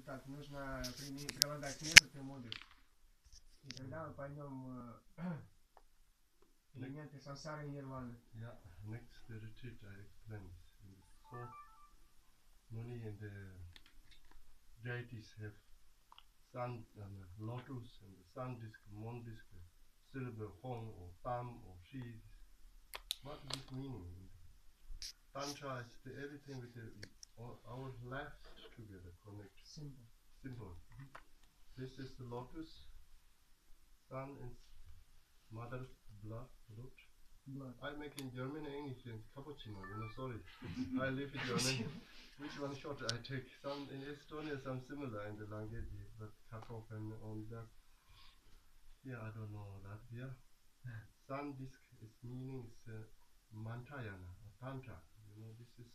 результат. Нужно прилагать метод и мудрость. И тогда мы поймем элементы сансары и нирваны. Yeah, next retreat I explain this. So Muni and the deities have sun and lotus and the sun disk, moon disk, silver, hong or tam or she. What is this meaning? Tantra is everything with our life together connect. Simple. This is the lotus, sun and mother's blood. I make in German and English and cappuccino, sorry. I live in German. Which one short I take? Some in Estonia, some similar in the language, but kartoffeln and that. Yeah, I don't know that. Yeah. Sun disk is meaning is mantayana, tantra. This is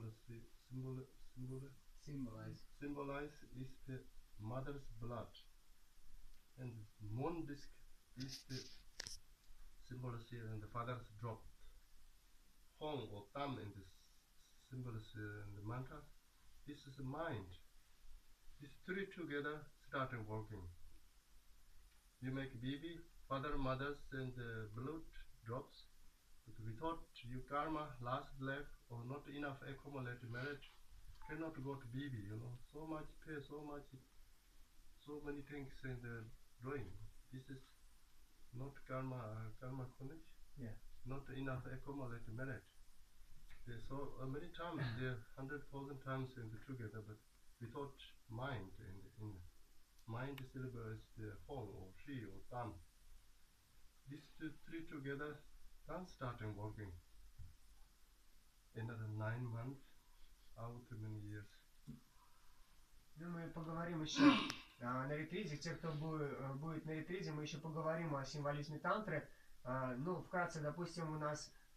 symbolize is the mother's blood. And moon disk is the symbol and the father's drop. Hong or tam in the symbols and the mantra. This is the mind. These three together starting working. You make baby, father, mothers, and blood drops. But without your karma, last life, or not enough accumulated marriage, cannot go to baby. So much pay, so many things in the drawing. This is not karma connection. Yeah. Not enough accumulated marriage. So many times, there 100,000 times in the together, but without mind. In mind syllable is the hong or she or tam. These three together, then starting working. Another 9 months, out many years. Ну, мы поговорим еще на ретрите. Те, кто будет на ретрите, мы еще поговорим о символизме тантры. Ну, вкратце, допустим, у нас